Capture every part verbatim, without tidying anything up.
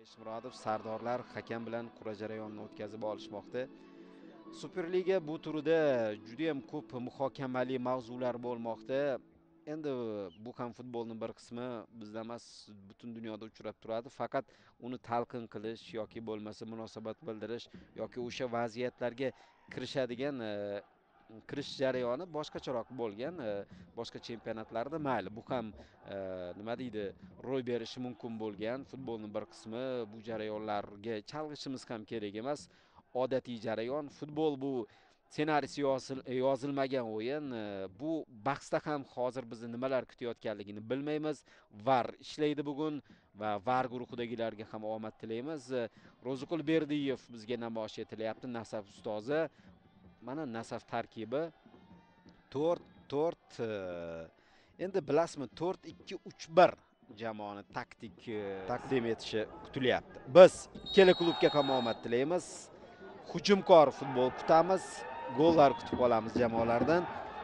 Eshmurodov Sardorlar hakam bilan qur'a jarayonini o'tkazib olishmoqda. Superliga bu turida juda ham ko'p muhokamali mavzular bo'lmoqda. Endi bu ham futbolning bir qismi, bizda emas, butun dunyoda uchrab turadi. Faqat uni talqin qilish yoki bo'lmasa munosabat bildirish yoki o'sha vaziyatlarga kirishadigan kirish jarayoni boshqacharoq bo'lgan. Boshqa chempionatlarda mayli, bu ham nima deydi, ro'y berishi mumkin bo'lgan futbolning bir qismi. Bu jarayonlarga chalg'ishimiz ham kerak emas. Odatiy jarayon. Futbol bu ssenariysi yozilmagan o'yin. Bu bahsda ham hozir bizni nimalar kutayotganligini bilmaymiz. VAR ishlaydi bugun va VAR guruhidagilarga ham omad tilaymiz. Ro'ziqul Berdiyev bizga namoyish etilyapti, Nasaf ustozi. Mana Nasaf tarkibi to'rt to'rt, endi bilasizmi, to'rt ikki uch bir jamoani taktik taqdim etishi kutilyapti. Biz ikkala klubga ham omad tilaymiz. Hujumkor futbol kutamiz, gollar kutib qolamiz jamoalardan.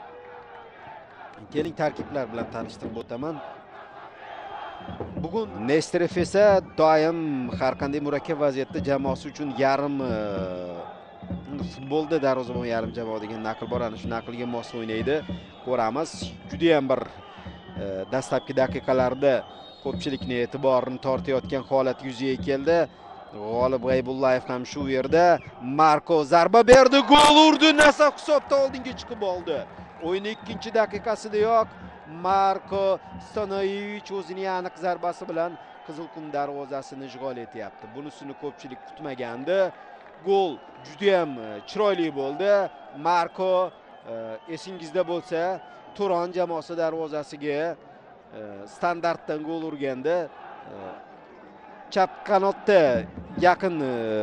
Keling tarkiblar bilan tanishtirib o'taman. Bugun Nesterov esa doim har qanday murakkab vaziyatda jamoasi uchun yarim futbolda darvozabon yarim jamoa degan naql bor, ana shu naqlga mos o'ynaydi. Ko'ramiz, juda ham bir dastlabki daqiqalarda ko'pchilikning e'tiborini tortayotgan holat yuzaga keldi. G'olib G'aybullayev ham shu yerda. Marko zarba berdi, gol urdi. Nasaf hisobda oldinga chiqib oldi. O'yinning ikkinchi daqiqasidayoq Marko Stonoyevich o'zining aniq zarbasi bilan Qizilqum darvozasini ishg'ol etyapti. Bunisini ko'pchilik kutmagandi. Gol juda ham chiroyli bo'ldi. Marko, esingizda bo'lsa, Turon jamoasi darvozasiga standartdan gol urganda chap qanotda yaqin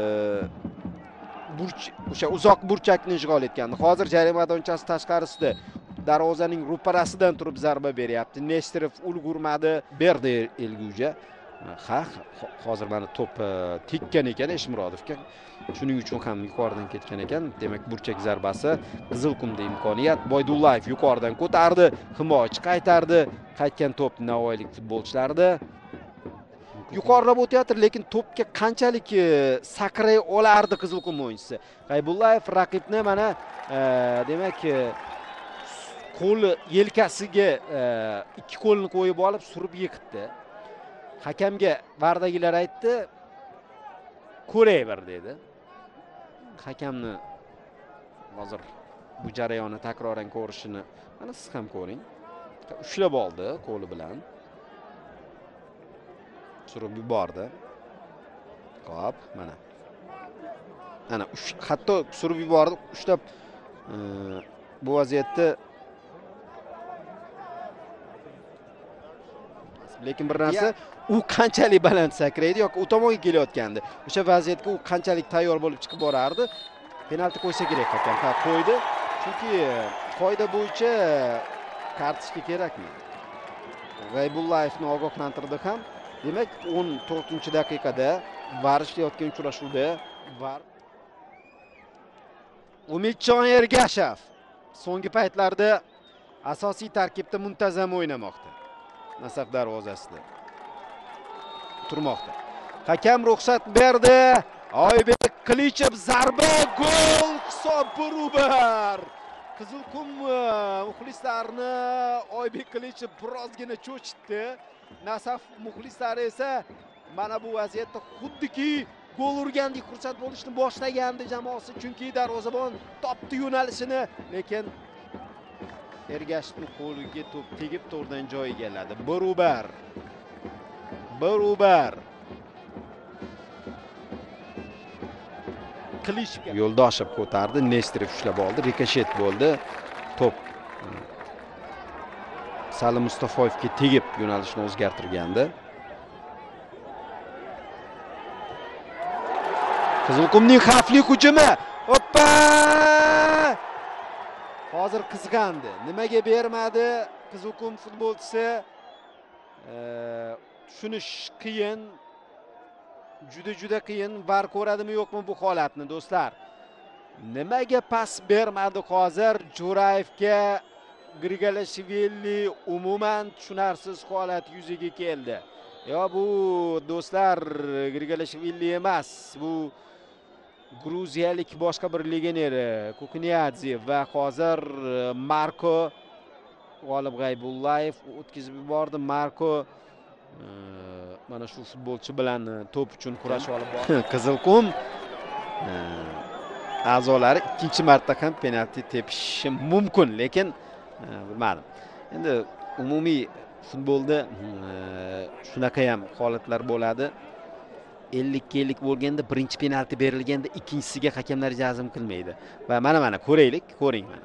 burch, o'sha uzoq burchakni ishg'ol etgandi. Hozir jarima maydonchasi tashqarisida darvozaning ro'parasidan turib zarba beryapti. Nesterov ulgurmadi, berdi Elguja. Ha, hozir mana to'p tekkan ekan Eshmurodovga. Shuning uchun ham yuqoridan ketgan ekan. Demak, burchak zarbasi Qizilqumda imkoniyat. Boydullayev yuqoridan ko'tardi, himoyachi qaytardi. Qaytgan to'p navoiylik futbolchilarda. Yuqorilab o'tayotdi, lekin to'pga qanchalik sakray olardi Qizilqum o'yinchisi. G'aybullayev raqibni mana demak qo'li yelkasiga ikki qo'lini qo'yib olib surib yiqitdi. Hakamga vardagilar aytdi, ko'rayver dedi. Hakamni hozir bu jarayonni takroran ko'rishini mana siz ham ko'ring. Ushlab oldi qo'li bilan. Surib yubordi. Xo'p, mana. Ana hatto surib yubordi, ushlab bu vaziyatda lekin bir narsa, u qanchalik baland sakraydi yoki u tomonga kelayotgandi. O'sha vaziyatga u qanchalik tayyor bo'lib chiqib borardi. Penalti qo'ysa kerak hakam. Ha, qo'ydi. Chunki qoida bo'yicha kartochka kerakmi? G'aybullaevni ogohlantirdi ham. Demak, o'n to'rtinchi daqiqada VAR ishlayotgan uchrashuvda VAR Umidjon Ergashev so'nggi paytlarda asosiy tarkibda muntazam o'ynamoqda. Nasaf darvozasida turmoqda. Hakam ruxsat berdi. Oybek Qilichev zarba, gol, hisob bir. Qizilqum muxlislarini Oybek Qilichev birozgina cho'chitdi. Nasaf muxlislari esa mana bu vaziyatda xuddiki gol urgandek xursand bo'lishni boshlagandi jamoasi, chunki darvozabon topdi yo'nalishini, lekin Ergashevning qo'liga to'p tegib to'rdan joy egalladi. bir bir. Qilichev Yo'ldoshev ko'tardi, Nesterov ushlab oldi, rikoshet bo'ldi. To'p Salim Mustafoyevga tegib yo'nalishni o'zgartirgandi. Qizilqumning xavfli hujumi. Hoppa! Hozir qizg'andi. Nimaga bermadi Qizilqum futbolchisi? Tushunish qiyin. Juda-juda qiyin. VAR ko'radimi yo'qmi bu holatni, do'stlar? Nimaga pas bermadi hozir Jo'rayevga? Grigorashvili umuman tushunarsiz holat yuzaga keldi. Yo, bu do'stlar Grigorishvili emas. Bu gruziyalik boshqa bir legioner Kuknyadze va hozir Marko G'olib G'aybullayev o'tkazib yubordi. Marko mana shu futbolchi bilan to'p uchun kurash olib bordi. Qizilqum a'zolari ikkinchi marta ham penalti tepishi mumkin, lekin bilmadim. Endi umumiy futbolda shunaqa ham holatlar bo'ladi. ellik ellik bo'lganda birinchi penalti berilganda ikkinchisiga hakamlar jazm qilmaydi. Va mana mana ko'raylik, ko'ring mana.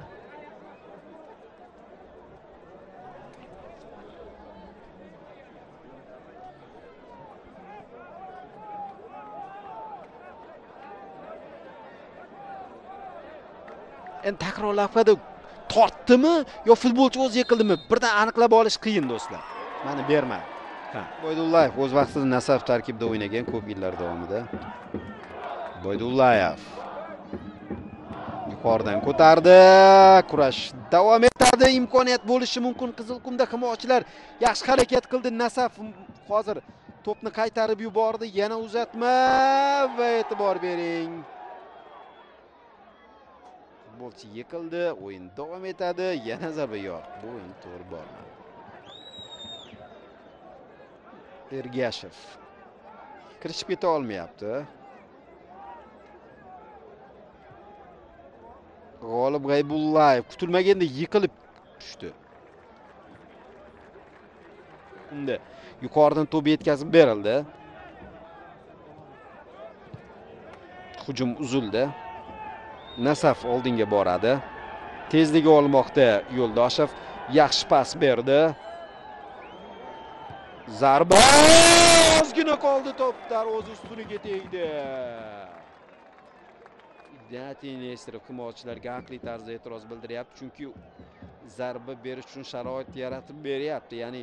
Endi takrorlashmadi, tortdimi yo futbolchi o'zi yiqildimi? Birdan aniqlab olish qiyin do'stlar. Mana bermadi. Ha, Boydullayev o'z vaqtida Nasaf tarkibida o'ynagan ko'p yillar davomida. Boydullayev yuqoridan ko'tardi, kurash davom etadi. Imkoniyat bo'lishi mumkin. Qizilqumda himoyachilar yaxshi harakat qildi. Nasaf hozir to'pni qaytarib yubordi. Yana uzatma va e'tibor bering. Futbolchi yiqildi, o'yin davom etadi. Yana zarba yo'q. Bu o'yin to'g'ri bormadi. Ergashev kirishib keta olmayapti. G'olib G'aybullayev kutilmaganda yiqilib tushdi. Unda yuqoridan to'p yetkazib berildi. Hujum uzildi. Nasaf oldinga boradi. Tezligi olmoqda Yo'ldoshev. Yaxshi pas berdi. Zarba ozgina qoldi, to'p darvoza ustuniga tegdi. Ignatiy Nesterov himoyachilarga haqli tarzda e'tiroz bildiryapti, chunki zarba berish uchun sharoit yaratib beryapti. Ya'ni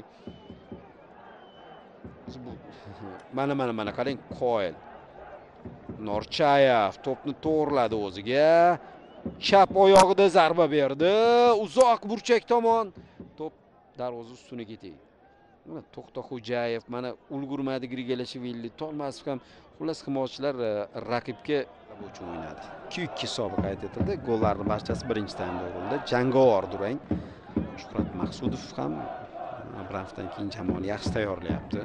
mana mana mana qarang, Qoyil Norchayev to'pni to'g'riladi o'ziga. Chap oyog'ida zarba berdi. Uzoq burchak tomon to'p darvoza ustuniga tegdi. Mana To'xtaxo'jayev mana ulgurmadi. Grigorishvili, Tolmasov ham, xullas himoyachilar raqibga uchun o'ynadi. ikki ikki hisobi qayd etildi. Gollarning barchasi birinchi taymda urildi. Jangovar durang. Shuhrat Maqsudov ham Abramovdan keyin jamoani yaxshi tayyorlayapti.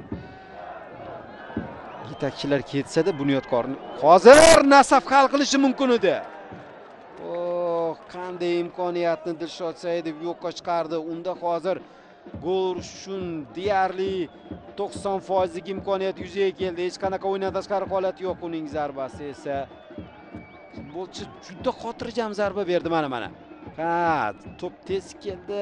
Yetakchilar ketsa-da bunyodkorni hozir Nasaf hal qilishi mumkin edi. Oh, qanday imkoniyatni Dilshod Saidov yo'qqa chiqardi. Unda hozir gol urish uchun deyarli to'qson foizlik imkoniyat yuzaga keldi. Hech qanaqa o'yindan tashqari holat yo'q. Uning zarbasi esa futbolchi juda xotirjam zarba berdi mana mana. Ha, to'p tez keldi.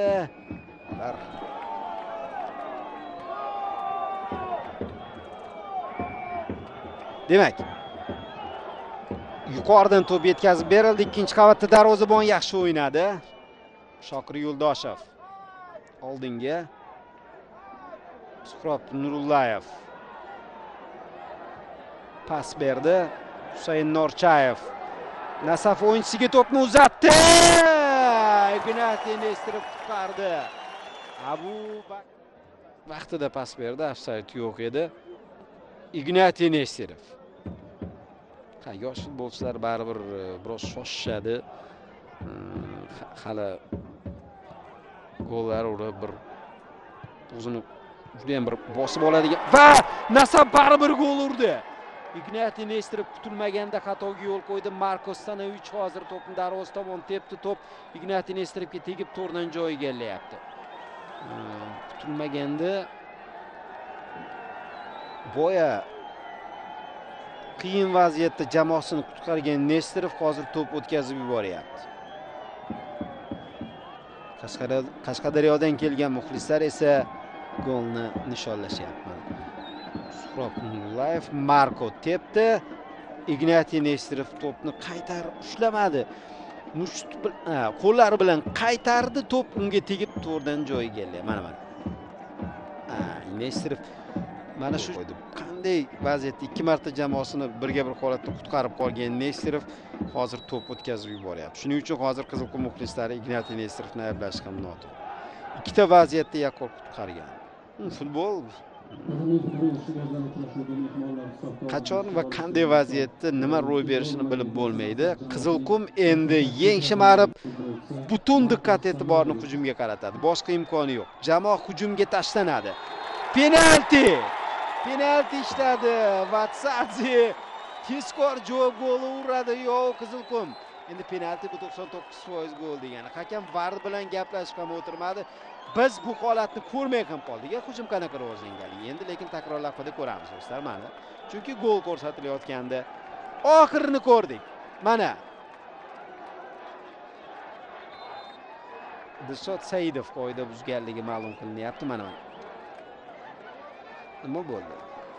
Demak, yuqoridan to'p yetkazib berildi. Ikkinchi qavatda darvozabon yaxshi o'ynadi. Shokir Yo'ldoshev oldinga. Suhrob Nurullayev pas berdi. Husayn Norchayev Nasaf o'yinchisiga to'pni uzatdi. Ignatiy Nesterov qutqardi. Abu vaqtida pas berdi, ofsayd yo'q edi. Ignatiy Nesterov. Ha, yosh futbolchilar baribir biroz shoshishadi. Hali gollar urib bir o'zini juda ham bir bosib oladigan va Nasaf baribir gol urdi. Ignatiy Nesterov kutilmaganda xatoga yo'l qo'ydi. Marko Stanovich hozir to'pni darvoza tomon tepdi. To'p Ignatiy Nesterovga tegib to'rdan joy egallayapti. Kutilmaganda boya qiyin vaziyatda jamoasini qutqargan Nesterov hozir to'p o'tkazib yuboryapti. Qashqadaryodan kelgan muxlislar esa golni nishonlashyapti. Suhrob Nurullayev Marko tepdi. Ignatiy Nesterov to'pni qaytarib ushlamadi. Musht qo'llari bilan qaytardi, to'p unga tegib to'rdan joy egalladi. Mana mana. Ha, Nesterov mana shu qanday vaziyatda ikki marta jamoasini birga bir holatda qutqarib qolgan Nesterov hozir to'p o'tkazib yuboryapti. Shuning uchun hozir Qizilqum muxlislari Ignatiy Nesterovni ayblash ham noto'g'ri. Ikkita vaziyatda yaqqol qutqargan. Futbol Qachon va qanday vaziyatda nima ro'y berishini bilib bo'lmaydi. Qizilqum endi yeng shimarib butun diqqat e'tiborni hujumga qaratadi. Boshqa imkoni yo'q. Jamoa hujumga tashlanadi. Penalti! Penalti ishladi. Vatsadze tezkor javob goli uradi yo Qizilqum. Endi penalti bu to'qson to'qqiz foiz gol degani. Hakam VAR bilan gaplashib ham o'tirmadi. Biz bu holatni ko'rmay ham qoldik. Hujum qanaqa rivojlangan. Endi lekin takror lavhada ko'ramiz do'stlar mana. Chunki gol ko'rsatilayotganda oxirini ko'rdik. Mana. Dilshod Saidov qoida buzganligi ma'lum qilinyapti mana. Nima bo'ldi?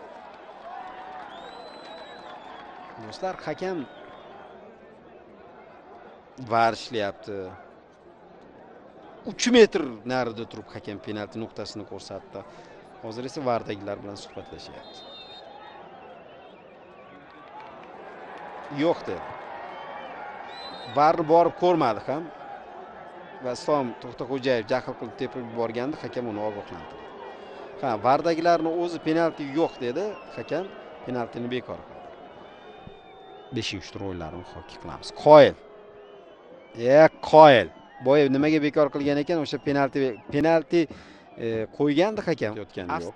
Do'stlar, hakam VAR ishlayapti. uch metr narida turib hakam penalti nuqtasini ko'rsatdi. Hozir esa VARdagilar bilan suhbatlashyapti. Yo'q dedi. VARni borib ko'rmadi ham. Va Islom To'xtaxo'jayev jahl qilib tepib yuborganda hakam uni ogohlantirdi. Ha, VARdagilarning o'zi penalti yo'q dedi, hakam penaltini bekor qildi. beshinchi tur o'yinlarini muhokama qilamiz. Qoyil. Ya, qoyil. Boyev nimaga bekor qilgan ekan? O'sha penalti penalti qo'ygandi hakam. Yotgani yo'q.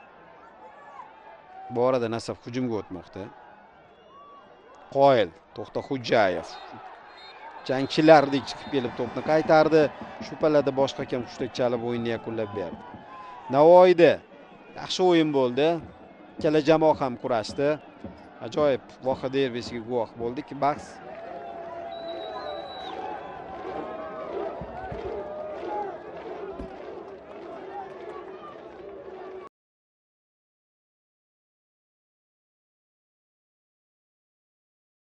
Bu orada Nasaf hujumga o'tmoqda. Qoyil, To'xtaxo'jayev jangchilardek chiqib kelib to'pni qaytardi. Shu pallada boshqa hakam hushtak chalib o'yinni yakunlab berdi. Navoiyda yaxshi o'yin bo'ldi. Ikkala jamoa ham kurashdi. Ajoyib voqea derbisiga guvoh bo'ldik. Bahs